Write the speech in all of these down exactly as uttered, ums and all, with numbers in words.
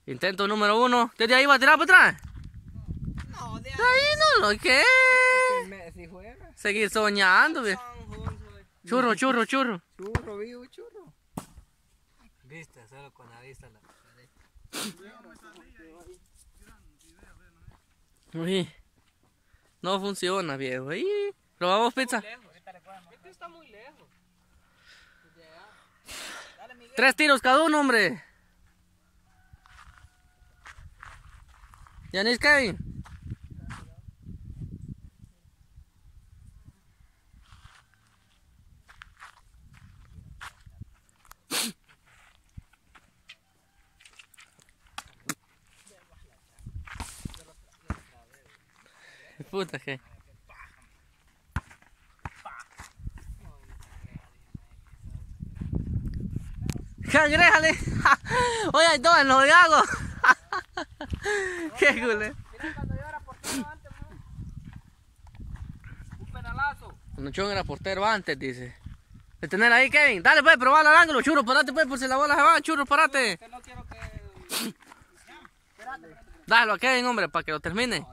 Intento número uno. ¿Desde ahí va a tirar para atrás? No, de ahí. Ahí no lo que. Si juega. Seguir soñando, ve. Churro, churro, churro. Churro, vivo, churro. Viste, solo con la vista la. Uy, no funciona, viejo. Ahí. Probamos pizza. Este está muy lejos. Dale, Miguel. Tres tiros cada uno, hombre. Yanis Kevin. Puta que. ¡Cangrejale! Oye, hay dos en los gagos. ¡Qué culé! Mira cuando yo era portero antes, ¿no? Un penalazo. Cuando Chon era portero antes, dice. ¿De tener ahí, Kevin? Dale, pues, probala al ángulo. Churro, parate, pues, por si la bola se va. Churro, parate. Que no quiero que... Espérate, espérate. Dalo a Kevin, hombre, para que lo termine.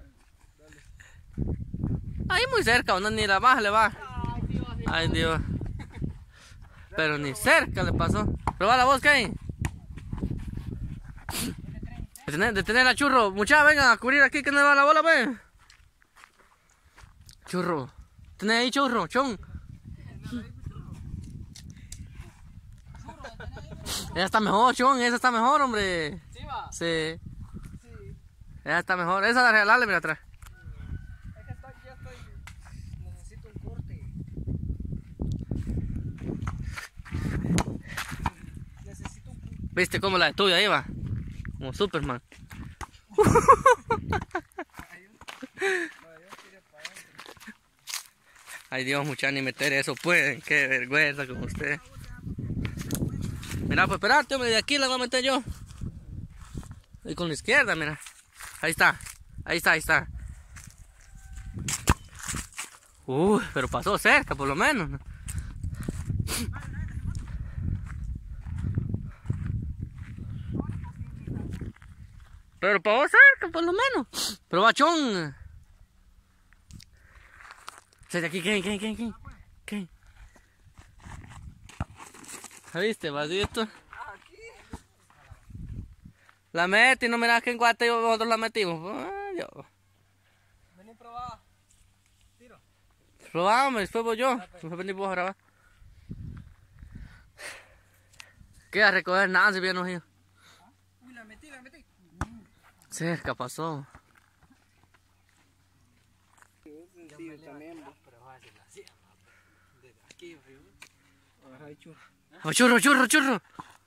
Ahí muy cerca, o no, ni la baja le va. Ay, Dios, Dios. Ay, Dios. Pero ni cerca le pasó. Probala vos, Kevin. Detener, detener a Churro. Muchachos, vengan a cubrir aquí que no va la bola, pues. Churro. Tenés ahí, Churro, Chon. Esa está mejor, Chon. Esa está mejor, hombre. ¿Sí va? Sí. Sí. Esa está mejor. Esa la regalarle, mira atrás. Es que estoy, yo estoy... Necesito un corte. Necesito un corte. ¿Viste cómo la tuya iba? Como Superman. Ay Dios, muchachos, ni meter eso pueden. Qué vergüenza con usted. Mira, pues espérate, hombre, de aquí la voy a meter yo. Y con la izquierda, mira. Ahí está. Ahí está, ahí está. Uy, pero pasó cerca, por lo menos. Pero pasó cerca, por lo menos. Pero bachón. Sete aquí, ¿qué, qué, qué, qué? ¿Qué? ¿Viste, vasito? La metí, no mirás que en cuarto nosotros la metimos. Ah, Dios. Vení, probá. Tiro. Probamos, después voy yo. Después vení vos a grabar. ¿Qué? A recoger nada si bien no ido. Uy, la metí, la metí. Cerca pasó. Sí, también. Pero fácil así, desde aquí, Ay, churro. Oh, churro, churro, churro.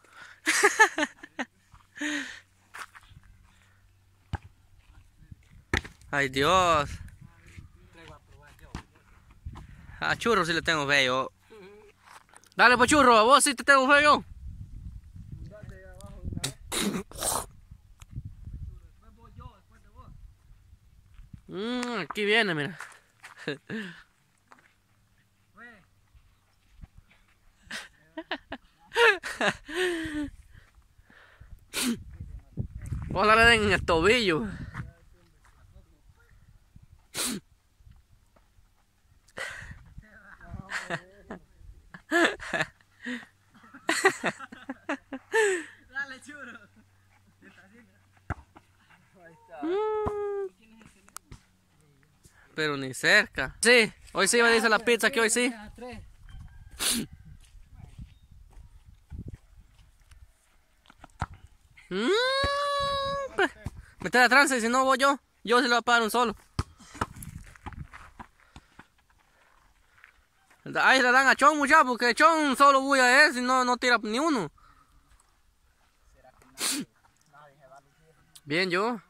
Ay, Dios. A churro sí le tengo fe yo. Dale, pues churro, a vos sí te tengo fe yo. Mm, aquí viene, mira. Vos la den en el tobillo. Dale, churro. Mm, pero ni cerca. Sí, hoy sí me dice la pizza que hoy sí. Mm, pues, mete la trance, si no voy yo. Yo se lo voy a pagar un solo. Ahí le dan a Chon, muchachos, porque Chon solo voy a él, si no, no tira ni uno. Bien, yo.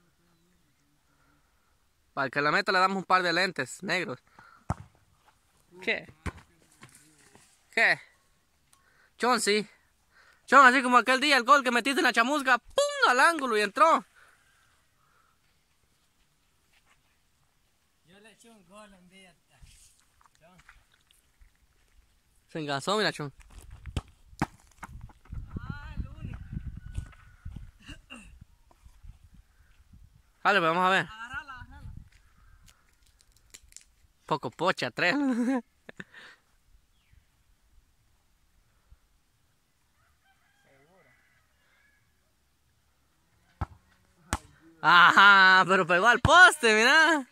Para el que la meta le damos un par de lentes negros. ¿Qué? ¿Qué? Chon, sí. Chon, así como aquel día el gol que metiste en la chamusca, ¡pum! Al ángulo y entró. Yo le eché un gol en día. Se engasó, mira, Chon. Ah, el único. Dale, pues, vamos a ver. Agárrala, agárrala. Poco pocha, tres. Ajá, pero pegó al poste, mira.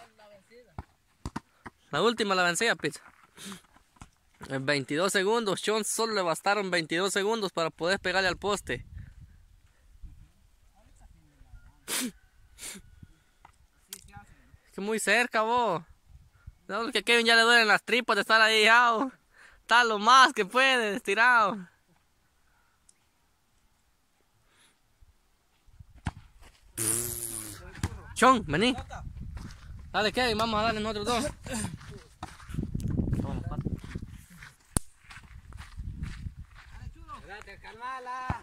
La última la vencida, pizza. En veintidós segundos, Sean solo le bastaron veintidós segundos para poder pegarle al poste. Que muy cerca, vos. No, que Kevin ya le duelen las tripas de estar ahí, ya. Está lo más que puede, estirado. Sean, vení. Dale, Kevin, vamos a darle nosotros dos. Espérate, calmala.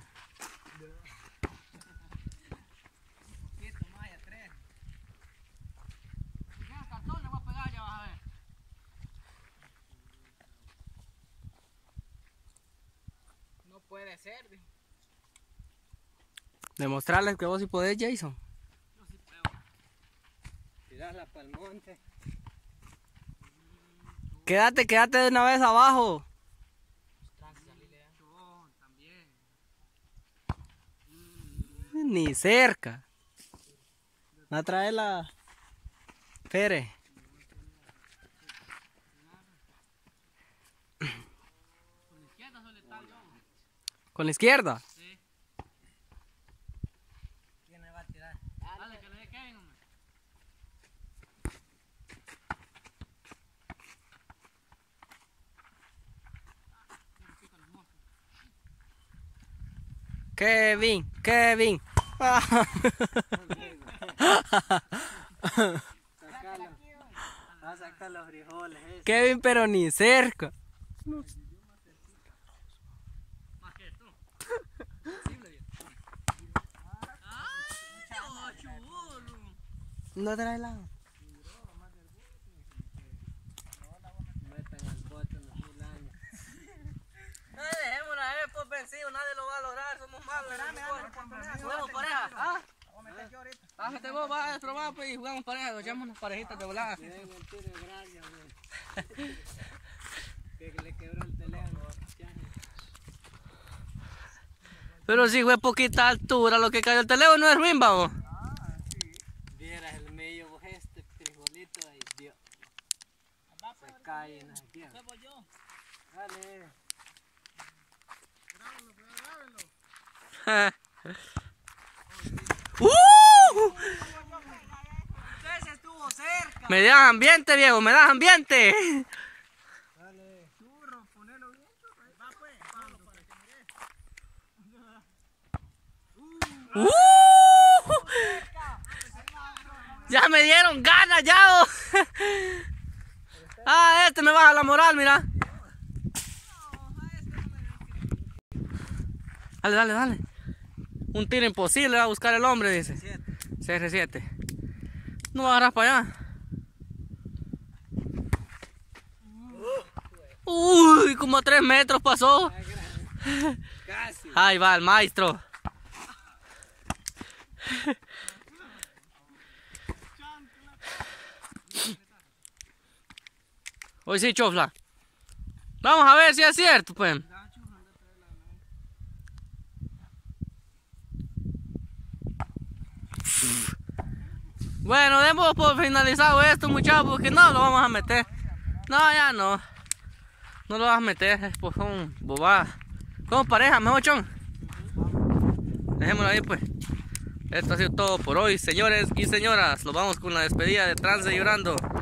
Poquito más, ya tres. Si tienes cartón, le voy a pegar, ya vas a ver. No puede ser, dijo. Demostrarles que vos sí podés, Jason. Yo sí puedo. Tirarla para el monte. Quédate, quédate de una vez abajo. Yo también. Ni cerca. Va a traer la Pere. Con la izquierda suele estar yo. Con la izquierda. Sí. ¿Quién le va a tirar? Dale, que le dé Kevin, hombre. Kevin, Kevin. Sácalo. Va a sacar los frijoles. eh. Kevin, pero ni cerca. Más que tú. No trae la. Metan al bote en los mil años. No dejémosla, eh, por vencido, nadie lo va a lograr, somos malos. Jugamos pareja, ¿ah? Voy a meter yo ahorita. Bájate vos, vas a probar, pues, y jugamos pareja, nos echamos unas parejitas de volada. Tienen el tiro de gracia, güey. Que le quebró el teléfono. Pero si fue poquita altura lo que cayó el teléfono, no es ruin, vamos. Vieras el medio vos este frijolito, ay Dios. Se cae en la tierra. ¿Qué voy yo? Dale. ¡Uh! Usted estuvo cerca. Me das ambiente, viejo, me das ambiente. Dale. Churro, ponelo bien. Va pues, Pablo, para que mire. ¡Uh! Ya me dieron ganas, ya. Oh. Ah, este me baja la moral, mira. Dale, dale, dale. Un tiro imposible va a buscar el hombre, dice. C R siete. No va a agarrar para allá. Uy, como a tres metros pasó. Casi. Ahí va el maestro. Hoy sí, chofla. Vamos a ver si es cierto, pues. Bueno, demos por finalizado esto, muchachos, porque no lo vamos a meter. No, ya no. No lo vas a meter, es por un bobada. Como pareja, mejor chon. Dejémoslo ahí, pues. Esto ha sido todo por hoy, señores y señoras. Nos vamos con la despedida de Trance Llorando.